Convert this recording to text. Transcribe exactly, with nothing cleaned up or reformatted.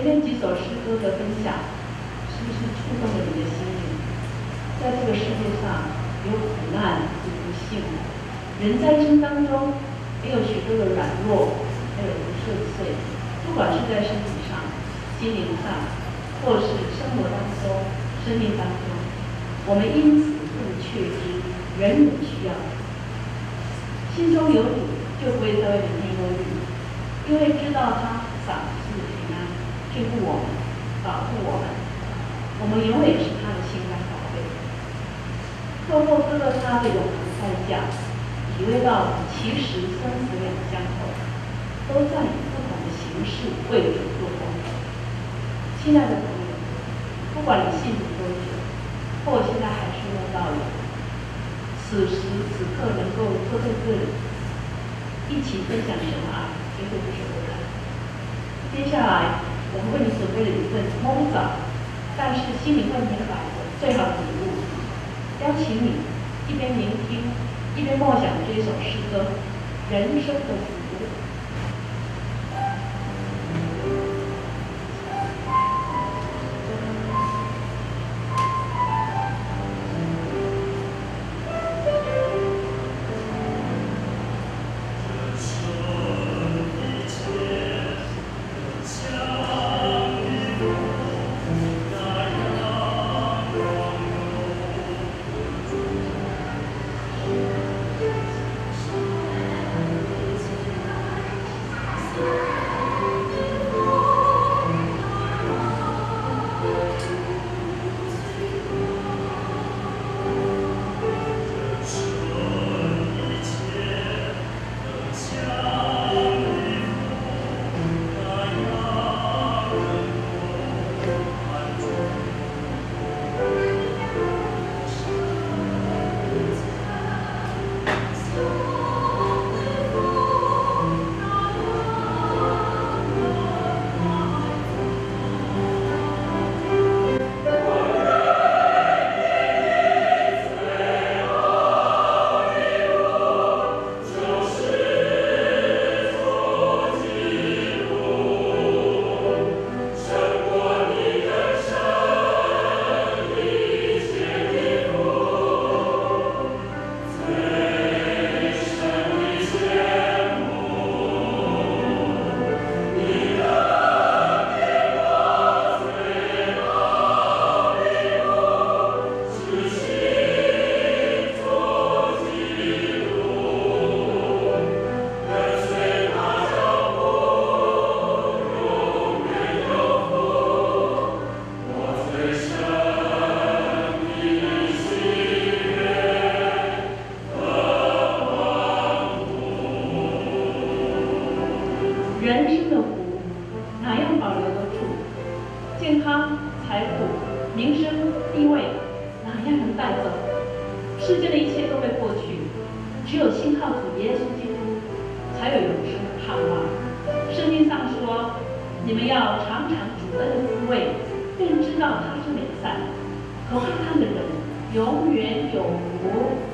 面几首诗歌的分享，是不是触动了你的心灵？在这个世界上，有苦难，有不幸，人灾争当中，也有许多的软弱，还有不顺遂。不管是在身体上、心灵上，或是生活当中、生命当中，我们因此不确知人有需要，心中有主，就不会再为明天忧虑，因为知道他赏赐平安，眷顾我们，保护我们，我们永远是他的心肝宝贝。透过哥哥他的永恒代价，体会到其实生死两相口，都在以不同的形式为主做工。亲爱的朋友，不管你信主多久，或现在还是摸到有，此时此刻能够坐在这里，一起分享神的爱，绝对不是偶然。接下来，我们为你准备了一份摸不着，但是心里会明白的最好的礼物，邀请你一边聆听，一边默想这一首诗歌《人生的福》。人生的福，哪样保留得住？健康、财富、名声、地位，哪样能带走？世间的一切都会过去，只有信靠主耶稣基督，才有永生的盼望。圣经上说：“你们要尝尝主恩的滋味，便知道他是美善。可爱他的人，永远有福。”